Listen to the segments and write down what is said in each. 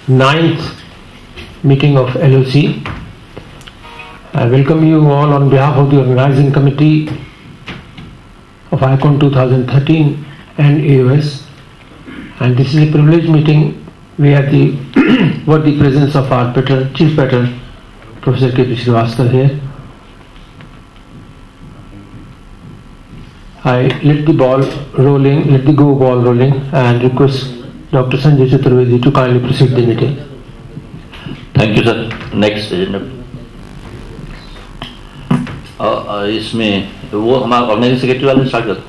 9th meeting of LOC. I welcome you all on behalf of the organizing committee of ICON 2013 and AOS. And this is a privileged meeting. We have the worthy presence of our Chief Patron, Professor K.P. Srivastava here. I let the ball rolling and request Dr. Sanjay Chaturvedi to kindly proceed the meeting. Thank you, sir. Next agenda. इसमें वो हमारा organising secretary वाले start कर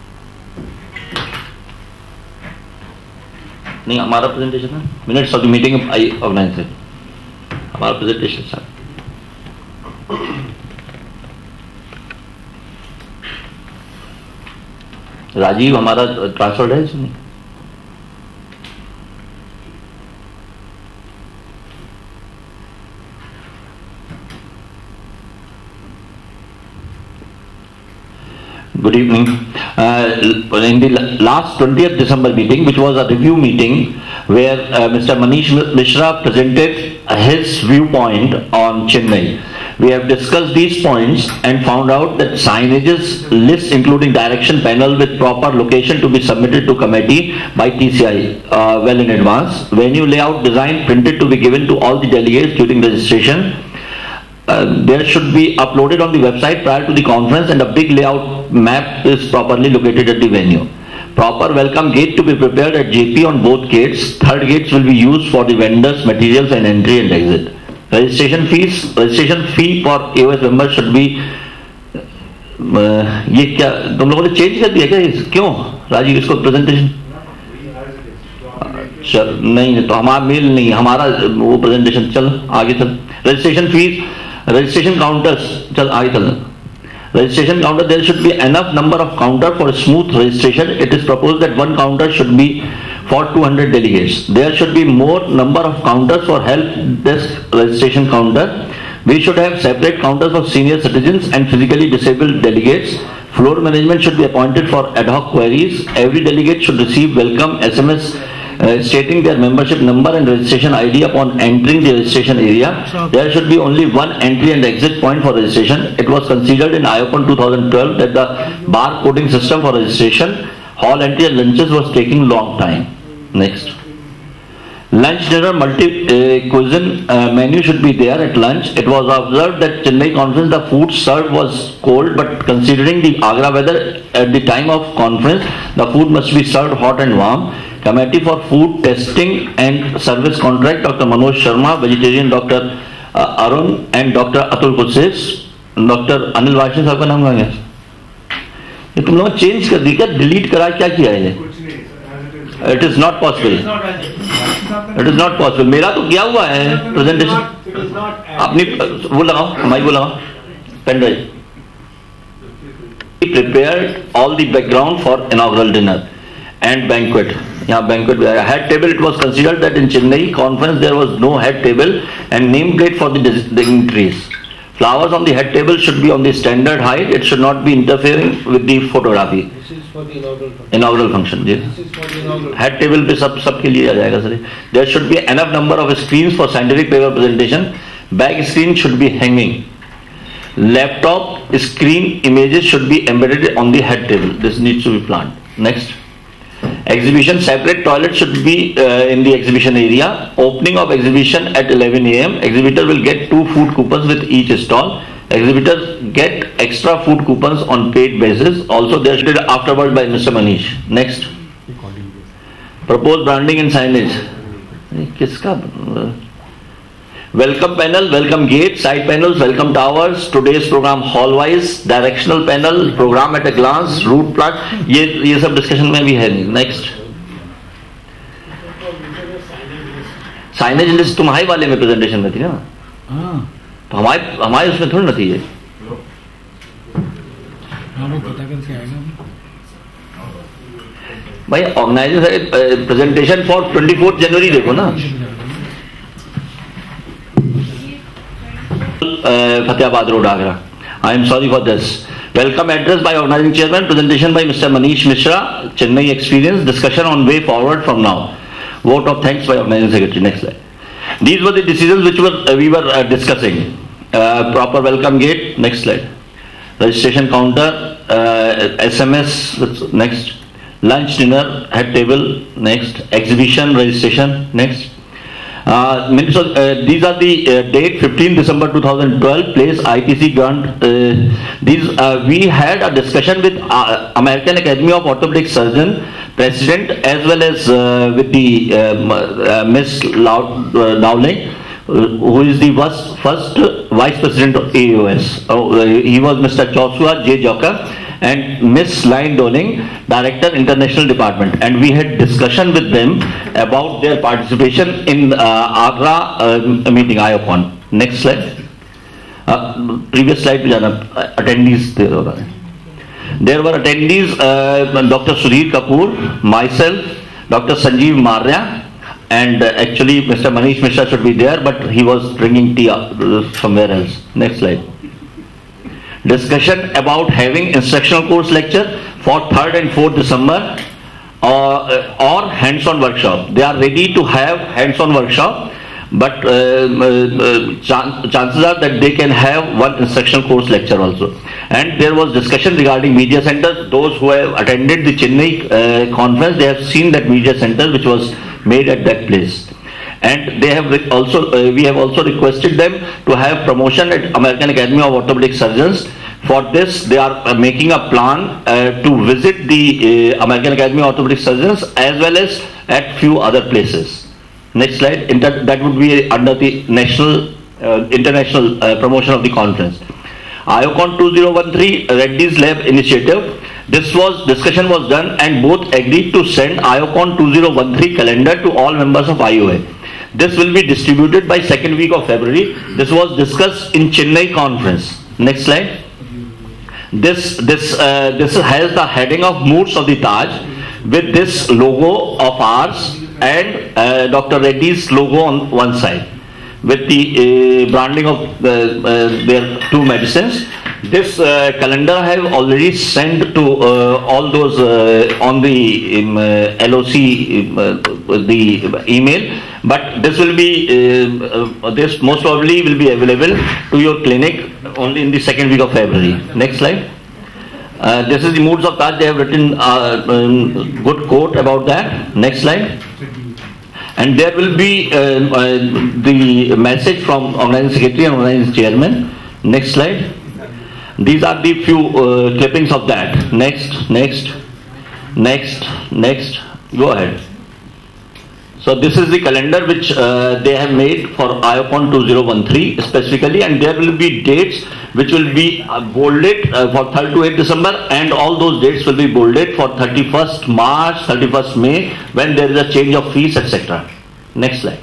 नहीं हमारा presentation है minutes of the meeting I organise हमारा presentation start Rajiv हमारा ट्रांसफर्ड है इसमें Good evening. In the last 20th December meeting, which was a review meeting, where Mr. Manish Mishra presented his viewpoint on Chennai. We have discussed these points and found out that signages list including direction panel with proper location to be submitted to committee by TCI well in advance. Venue layout design printed to be given to all the delegates during registration. There should be uploaded on the website prior to the conference, and a big layout map is properly located at the venue. Proper welcome gate to be prepared at JP on both gates. Third gates will be used for the vendors, materials and entry and exit. Registration fee for AOS members should be ये क्या तुम लोगों ने change कर दिया क्या क्यों राजीव इसको प्रेजेंटेशन चल नहीं तो हमारा मेल नहीं हमारा वो प्रेजेंटेशन चल आगे चल registration fees registration counters chal aage chal registration counter there should be enough number of counter for smooth registration. It is proposed that one counter should be for 200 delegates. There should be more number of counters for help desk registration counter. We should have separate counters for senior citizens and physically disabled delegates. Floor management should be appointed for ad hoc queries. Every delegate should receive welcome SMS stating their membership number and registration ID upon entering the registration area. There should be only one entry and exit point for registration. It was considered in IOCON 2012 that the bar coding system for registration, hall entry and lunches was taking long time. Next. Lunch dinner multi-cuisine menu should be there at lunch. It was observed that Chennai conference the food served was cold, but considering the Agra weather at the time of conference, the food must be served hot and warm. Committee for Food Testing and Service Contract, Dr. Manoj Sharma, Vegetarian Dr. Arun and Dr. Atul Kutses, Dr. Anil Vaishnav साहब का नाम कहाँ गया? ये तुम लोग change कर दी क्या? डिलीट करा क्या किया है? It is not possible. It is not possible. मेरा तो क्या हुआ है प्रेजेंटेशन? अपनी वो लगाओ, माइक वो लगाओ, pen drive. Prepared all the background for inaugural dinner and banquet. Yeah, banquet head table. It was considered that in Chennai conference there was no head table and nameplate for the dignitaries. Flowers on the head table should be on the standard height. It should not be interfering with the photography. This is for the inaugural function. Yes. This is for the inaugural. Head table पे सब के लिए आ जाएगा sir. There should be enough number of screens for scientific paper presentation. Back screen should be hanging. Laptop screen images should be embedded on the head table. This needs to be planned. Next. Exhibition separate toilet should be in the exhibition area. Opening of exhibition at 11 AM. Exhibitor will get 2 food coupons with each stall. Exhibitors get extra food coupons on paid basis. Also there should be afterward by Mr. Manish. Next. Proposed branding and signage. किसका? Welcome panel, welcome gate, side panels, welcome towers. Today's program hall wise, directional panel, program at a glance, route plot. ये सब discussion में भी है नहीं. Next. Signage list तुम्हारे वाले में presentation में थी ना? तो हमारे उसमें थोड़ी ना थी ये. भाई ऑर्गेनाइजर प्रेजेंटेशन फॉर 24 जनवरी देखो ना. Fatehbad Road, Agra. I am sorry for this. Welcome address by organizing chairman. Presentation by Mr. Manish Mishra. Chennai experience. Discussion on way forward from now. Vote of thanks by Organizing Secretary. Next slide. These were the decisions which we were discussing. Proper welcome gate. Next slide. Registration counter. SMS. Next. Lunch, dinner, head table. Next. Exhibition registration. Next. These are the date 15 December 2012, place ITC grant. We had a discussion with American Academy of Orthopedic Surgeon President as well as with the Miss Dowling, who is the first Vice President of AOS. He was Mr. Joshua J. Joker and Miss Line Dowling, Director International Department, and we had discussion with them about their participation in Agra meeting IOCON. Next slide. Previous slide पे जाना. Attendees there were attendees Dr. Sudhir Kapoor, myself, Dr. Sanjeev Marya, and actually Mr. Manish Mishra should be there, but he was drinking tea somewhere else. Next slide. Discussion about having instructional course lecture for 3rd and 4th December or hands-on workshop. They are ready to have hands-on workshop, but chances are that they can have one instructional course lecture also. And there was discussion regarding media center. Those who have attended the Chennai conference, they have seen that media center which was made at that place. And they have also, we have also requested them to have promotion at American Academy of Orthopedic Surgeons. For this, they are making a plan to visit the American Academy of Orthopedic Surgeons as well as at few other places. Next slide. That would be under the national, international promotion of the conference. IOCON 2013 Reddy's Lab initiative. Discussion was done and both agreed to send IOCON 2013 calendar to all members of IOA. This will be distributed by 2nd week of February. This was discussed in Chennai conference. Next slide. This has the heading of Moods of the Taj with this logo of ours and Dr. Reddy's logo on one side with the branding of their two medicines. This calendar I have already sent to all those on the LOC the email, but this will be this most probably will be available to your clinic only in the 2nd week of February. Next slide. This is the Moods of Taj. They have written good quote about that. Next slide. And there will be the message from Organizing Secretary and Organizing Chairman. Next slide. These are the few clippings of that. Next. Go ahead. So this is the calendar which they have made for IOCON 2013 specifically, and there will be dates which will be bolded for 3rd to 8th December, and all those dates will be bolded for 31st March, 31st May, when there is a change of fees, etc. Next slide.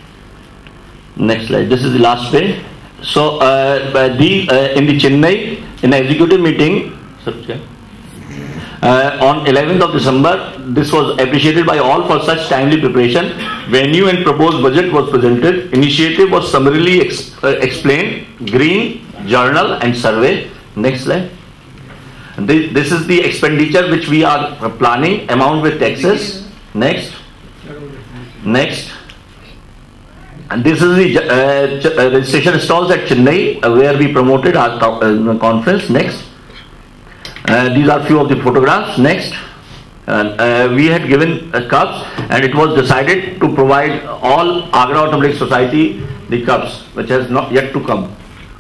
This is the last page. So in the Chennai, in the executive meeting, on 11th of December, this was appreciated by all for such timely preparation. Venue and proposed budget was presented. Initiative was summarily explained. Green, journal and survey. Next slide. This is the expenditure which we are planning, amount with taxes. Next. And this is the registration stalls at Chennai where we promoted our conference. Next. These are few of the photographs. Next. We had given cups and it was decided to provide all Agra Orthopedic Society the cups, which has not yet to come.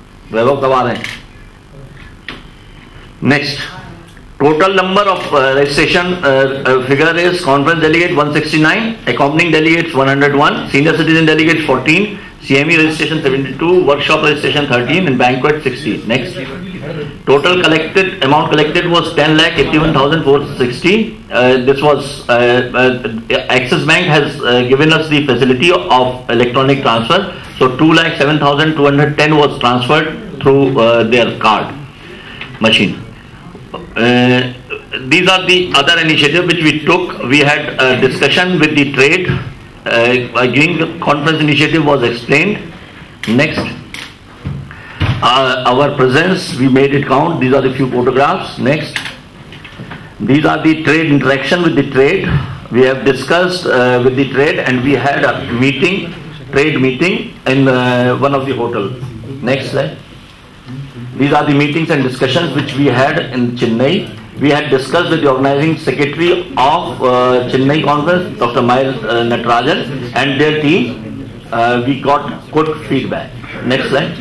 Next. Total number of registration figure is conference delegate 169, accompanying delegates 101, senior citizen delegates 14, CME registration 72, workshop registration 13 and banquet 60. Next. Total amount collected was 10,81,460. This was Axis Bank has given us the facility of electronic transfer. So 2,07,210 was transferred through their card machine. These are the other initiatives which we took. We had a discussion with the trade. Again, the conference initiative was explained. Next. Our presence, we made it count. These are the few photographs. Next. These are the trade interaction with the trade. we have discussed with the trade, and we had a meeting, trade meeting in one of the hotels. Next slide. These are the meetings and discussions which we had in Chennai. We had discussed with the organizing secretary of Chennai conference, Dr. Mayur Natarajan, and their team. We got good feedback. Next slide.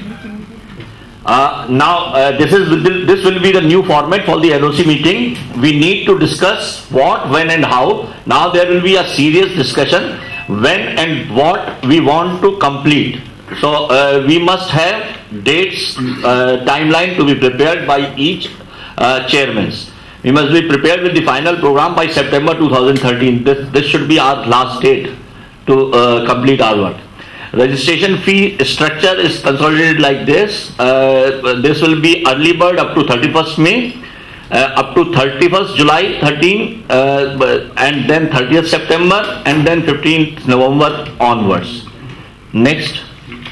Now this will be the new format for the LOC meeting. We need to discuss what, when and how. Now there will be a serious discussion when and what we want to complete. So we must have dates, timeline to be prepared by each chairman. We must be prepared with the final program by September 2013. This should be our last date to complete our work. Registration fee structure is consolidated like this. This will be early bird up to 31st May, up to 31st July 13, and then 30th September, and then 15th November onwards. Next.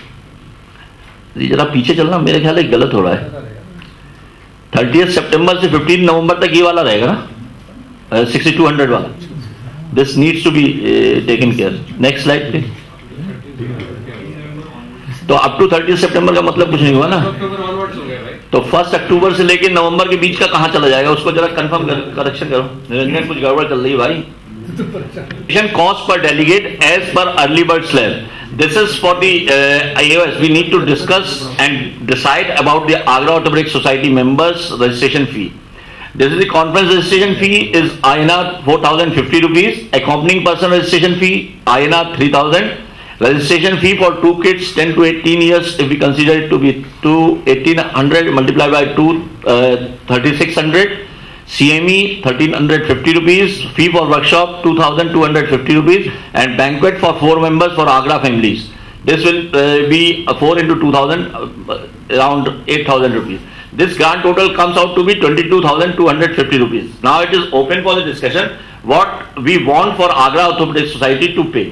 जरा पीछे चलना, मेरे ख्याल में गलत हो रहा है. 30th September से 15 नवंबर तक ये वाला रहेगा ना, 6200 वाला. This needs to be taken care. Next slide please. तो अप टू 30 सितंबर का मतलब कुछ नहीं हुआ ना. तो 1 अक्टूबर से लेकर नवंबर के बीच का कहां चला जाएगा, उसको जरा कंफर्म करेक्शन करो. निरंजन कुछ गड़बड़ चल रही है भाई. Cost per delegate as per early bird slab. This is for the AOS. We need to discuss and decide about the Agra Orthopedic Society members registration fee. This is the conference registration fee is INR 4050 rupees. Accompanying person registration fee INR 3000. Registration fee for 2 kids 10 to 18 years, if we consider it to be 1800 multiplied by 3600. CME 1350 rupees. Fee for workshop 2250 rupees. And banquet for 4 members for Agra families. This will be 4 into 2000, around 8000 rupees. This grand total comes out to be 22,250 rupees. Now it is open for the discussion what we want for Agra Orthopedic Society to pay.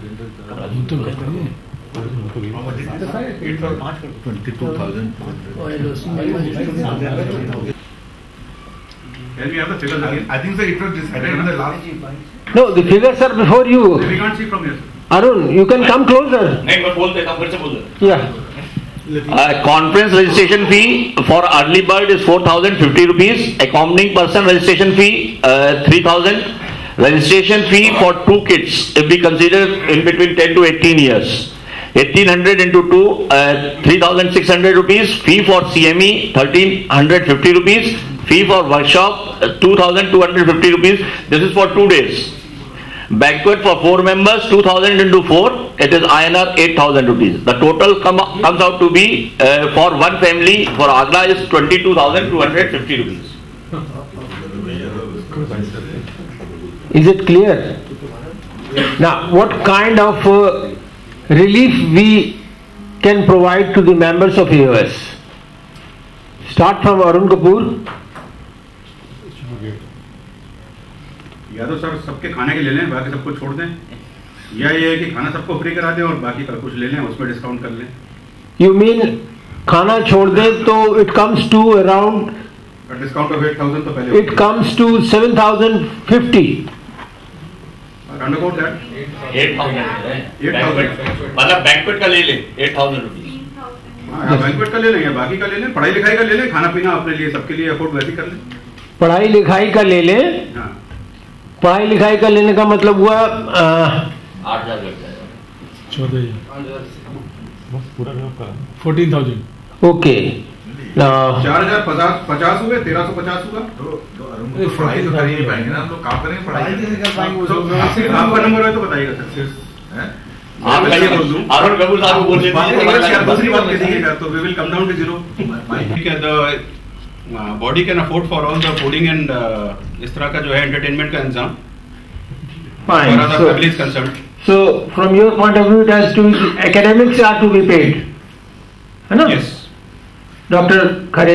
22,000. Can we have the figures again? I think so it was decided in the last. No, the figures are before you. We can't see from here. Arun, you can come closer. Yeah. Conference registration fee for early bird is 4050 rupees. Accompanying person registration fee 3000. Registration fee for 2 kids, if we consider in between 10 to 18 years, 1800 into 2, 3600 rupees. Fee for CME 1350 rupees. Fee for workshop 2250 rupees. This is for 2 days. Banquet for 4 members 2000 into 4, it is INR 8000 rupees. The total comes out to be for one family for Agra is 22,250 rupees. Is it clear? Now, what kind of relief we can provide to the members of AOS? Start from Arun Kapoor. या तो sir सबके खाने के ले लें, बाकी सबको छोड़ दें, या ये है कि खाना सबको फ्री करा दें और बाकी का कुछ ले लें, उसमें डिस्काउंट कर लें. You mean खाना छोड़ दें तो it comes to around discount of 8000 तो पहले it comes to 7050. Round about that 8000 मतलब बैंक्वेट का ले लें 8000 रुपीस. हाँ, बैंक्वेट का ले लेंगे, बाकी का ले लें, पढ़ाई लिखाई का ले लें, खाना पीना अपने लिए सबके लिए अफोर्ड वैसे कर लें. पढ़ाई लिखाई का ले लें. हाँ. पढ़ाई लिखाई का लेने का मतलब हुआ 8000 लग जाएगा. 14,000. ओके. 4050 हुए, 1350 हुआ. पढ़ाई तो कर ही नहीं पाएंगे ना हम लोग. काम करेंगे पढ़ाई आपका नंबर है तो बताइएगा सर. अरुण कपूर साहब को बोल दीजिए. दूसरी बात कीजिएगा तो we will come down to 0. The body can afford for all the fooding and इस तरह का जो है entertainment का इंतजाम. Fine. For other families concerned. So from your point of view, it has to be academics are to be paid. है ना? Yes. Dr. Khare.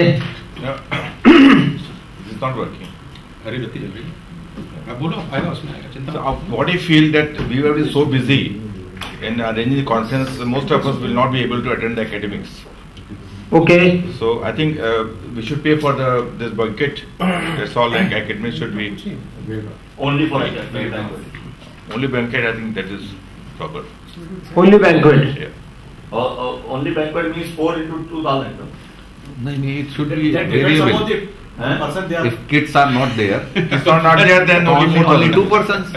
It's not working. हरी बत्ती जल रही है. अब बोलो आएगा उसमें आएगा चिंता. So our body feel that we will be so busy in arranging the conference, most of us will not be able to attend the academics. Okay. So I think we should pay for this banquet. That's all. Like academics should be Only for only banquet. I think that is proper. Only banquet. Yeah. Only banquet means 4 into 2,000. No, it should be That depends variable. upon the person they are. If kids are not there, If not there, then only 2 persons.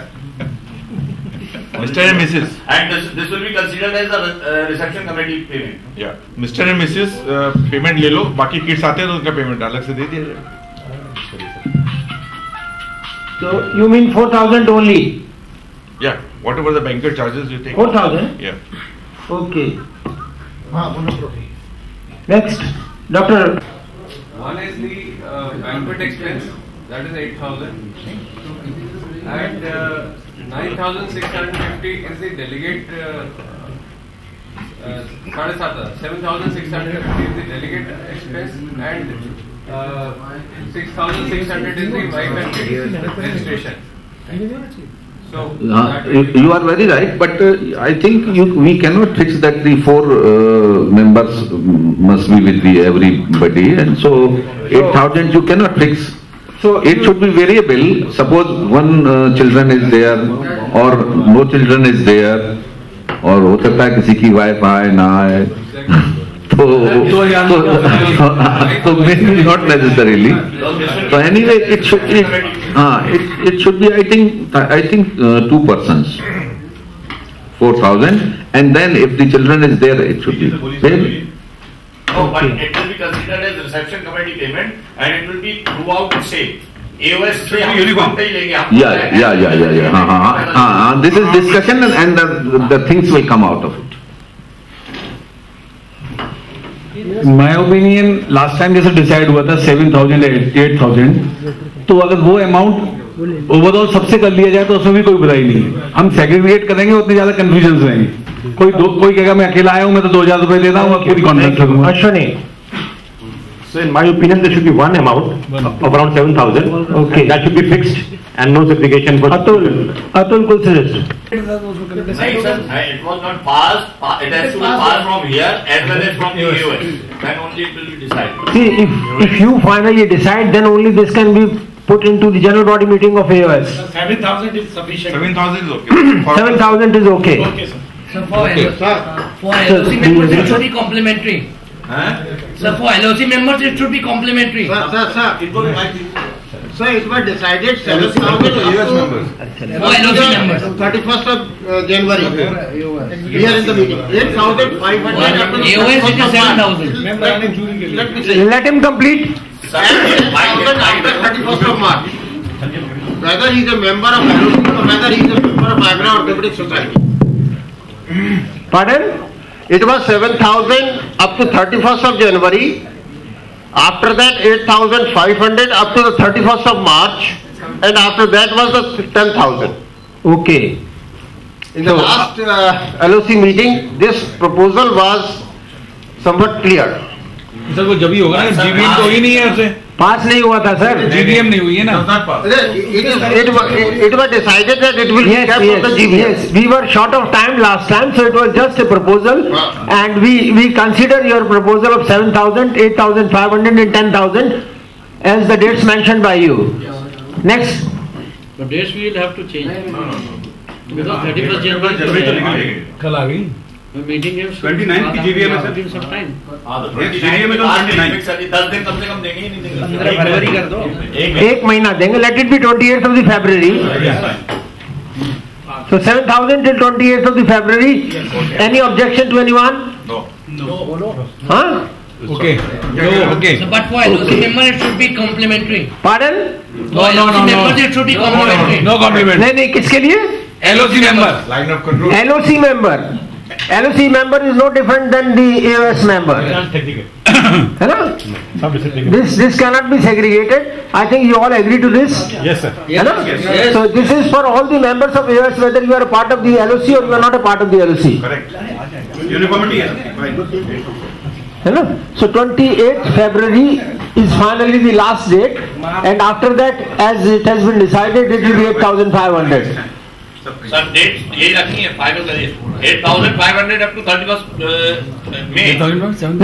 Mr. and Mrs. And this will be considered as a reception committee payment. Yeah, Mr. and Mrs. Payment ले लो, बाकी kids आते हैं तो उनका payment अलग से दे दिया जाए. So you mean 4,000 only? Yeah, whatever the banquet charges you take. 4,000? Yeah. Okay. Next, Doctor. One is the banquet expense, that is 8,000. And 9,650 is the delegate, 7,650 is the delegate expense, and 6,600 is the wife and kids registration. So You are very right, but I think we cannot fix that the 4 members must be with everybody, and so 8,000 you cannot fix. So it should be variable. Suppose one children is there or no children is there, और हो सकता है किसी की wife आए ना आए, so maybe not necessarily. So anyway, it should be I think 2 persons, 4,000, and then if the children is there, it should be paid. No, but it will be considered as reception committee payment, and it will be throughout the same. AOS से हम uniform पे ही लेंगे हम. Yeah. This is discussion, and the things will come out of it. In my opinion, last time जैसे decide हुआ था 7,000 8,000, तो अगर वो अमाउंट ओवरऑल सबसे कर लिया जाए तो उसमें भी कोई बुराई नहीं है. हम सेग्रीगेट करेंगे उतने ज्यादा कंफ्यूजन रहेंगे. कोई कहेगा मैं अकेला आया हूँ, मैं तो 2,000 रुपए देता हूँ, पूरी कॉन्ट्रैक्ट करूंगा. Ashwani. So in my opinion, there should be one amount of around 7,000. Okay. That should be fixed and no segregation. For Atul could suggest. Right, sir. It was not passed. It has to be passed from here as well as from the AOS. Then only it will be decided. See, if you finally decide, then only this can be put into the general body meeting of AOS. 7,000 is sufficient. 7,000 is okay. 7,000 is okay. Okay, sir. So for LOC members it should be complementary. So for LOC members it should be complementary. Sir, it was decided 7,000 US members. For LOC members. 31st of January. Here in the meeting. 8,500. AOS it is 7,000. Let him complete. 8,000 after 31st of March. Whether he is a member of LOC or whether he is a member of Agra or Orthopedic Society. Pardon? It was 7,000 up to 31st of January. After that 8,500 up to the 31st of March. And after that was the 10,000. Okay. In the last LOC meeting, this proposal was somewhat clear. Sir वो जब ही होगा ना, GBM तो ही नहीं है उसे. पास नहीं हुआ था सर. GBM नहीं हुई है ना. It was decided that it will be kept on the GBM. Yes, we were short of time last time, so it was just a proposal, and we consider your proposal of 7,000, 8,500 and 10,000 as the dates mentioned by you. Next. The dates we will have to change. Because 31st January कल आ गई. meeting is 29th की GBM है sir. give some time. GBM है तो 29. 10 दिन कम से कम देंगे ही नहीं देंगे. 15 फरवरी कर दो. एक महीना देंगे. Let it be 28th of the February. So 7,000 till 28th of the February. Any objection to anyone? No. Huh? Okay. Okay. So, but for LOC members it should be complementary. Pardon? For LOC members it should be complementary. No compliment. नहीं किसके लिए? LOC member. Line of control. LOC member. LOC member is no different than the AOS member. है ना? This cannot be segregated. I think you all agree to this. Yes, sir. है ना? So this is for all the members of AOS, whether you are a part of the LOC or you are not a part of the LOC. Correct. Uniformity है. है ना? So 28th February is finally the last date, and after that, as it has been decided, it will be 8,500. Sir date यही रखनी है, final करिए 8,500 up to 31 मई। नहीं 28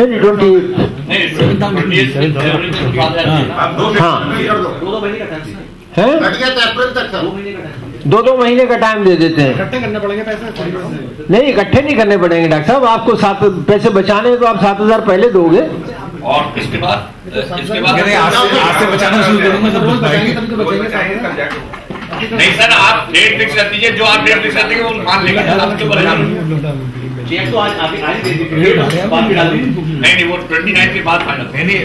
है, 30 अप्रैल तक सर। 2 महीने का टाइम दे देते हैं। इकट्ठे करने पड़ेंगे पैसे? नहीं इकट्ठे नहीं करने पड़ेंगे डॉक्टर साहब, आपको 7 पैसे बचाने हैं तो आप 7,000 पहले दोगे। और इसके बाद आज से बचाना शुरू करूंगा तब नहीं सर, आप डेट फिक्स कर दीजिए, जो आप डेट फिक्स कर देंगे वो मान लेंगे। चेक तो आज दे दीजिए, नहीं वो 29 के बाद फाइनल। नहीं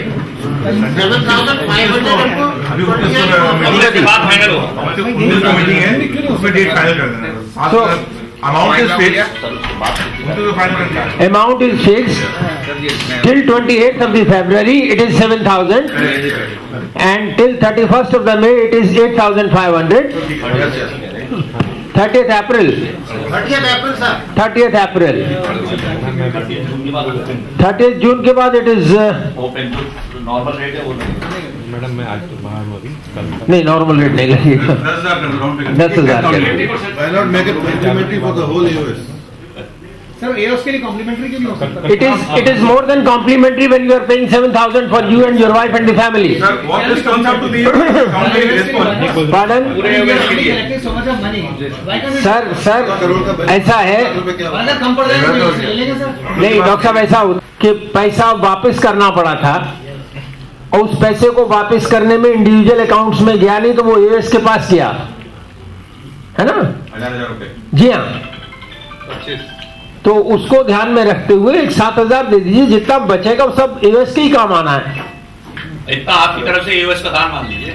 7,500 के बाद फाइनल होगा। मीटिंग है उसमें डेट फाइनल कर देना। Amount is fixed. Amount is fixed till 28th of the February it is 7,000 and till 31st of the May it is 8,500. 30th April. 30th April sir. 30th April. 30th June के बाद it is normal rate है वो madam मैं आज तो बाहर हूँ अभी, नहीं नॉर्मल रेट नहीं लगेगा 10,000। सर एओस के लिए कॉम्प्लीमेंट्री क्यों नहीं हो सकता? It is more than complimentary when you are paying 7,000 for you and your wife and the family. Pardon? Sir ऐसा है नहीं डॉक्टर साहब, ऐसा कि पैसा वापस करना पड़ा था और उस पैसे को वापस करने में इंडिविजुअल अकाउंट्स में गया नहीं तो वो एओएस के पास गया है ना। 1,000 जी हाँ, तो उसको ध्यान में रखते हुए 7,000 दे दीजिए, जितना बचेगा वो सब एओएस के ही काम आना है। इतना आपकी तरफ से एओएस का दान मान लीजिए।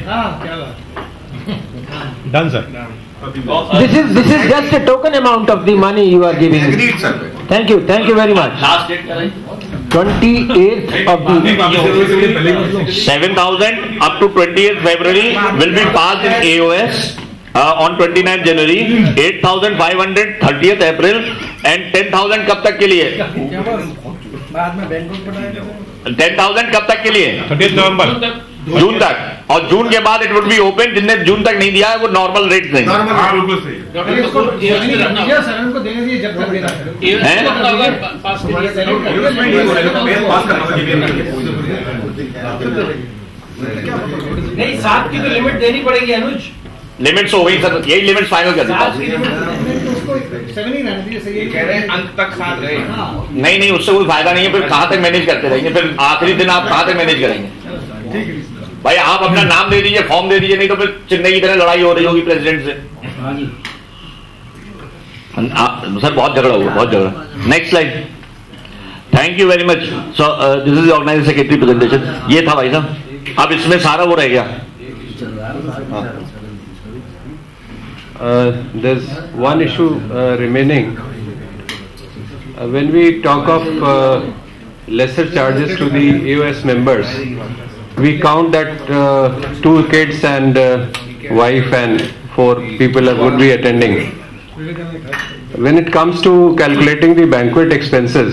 Done sir. This is just a token amount of the money you are giving. Agreed, sir. Thank you very much. Last date क्या है? 28th of the 7,000 up to 28th February will be passed in AOS. On 29th January, 8,500 30th April and 10,000 कब तक के लिए? 10,000 कब तक के लिए? 30 नवंबर जून तक। और जून के बाद इट वुड बी ओपन। जिसने जून तक नहीं दिया है वो नॉर्मल रेट देंगे। बिल्कुल सही नहीं 7 की तो लिमिट देनी पड़ेगी अनुज। लिमिट्स हो गई सर, यही लिमिट्स फाइनल कर दी। अंत तक साथ रहे। नहीं उससे कोई फायदा नहीं है, फिर कहां तक मैनेज करते रहेंगे, फिर आखिरी दिन आप कहां तक मैनेज करेंगे? भाई आप अपना नाम दे दीजिए, फॉर्म दे दीजिए, नहीं तो फिर चेन्नई की तरह लड़ाई हो रही होगी प्रेसिडेंट से। सर बहुत झगड़ा हुआ, बहुत झगड़ा। Next slide. Thank you very much. So this is organising secretary presentation. ये था भाई साहब, अब इसमें सारा वो रह गया। There's one issue remaining. When we talk of lesser charges to the AOS members, we count that 2 kids and wife and 4 people would be attending. When it comes to calculating the banquet expenses,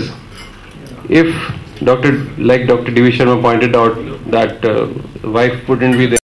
if Dr. D.V. Sharma pointed out that wife wouldn't be there.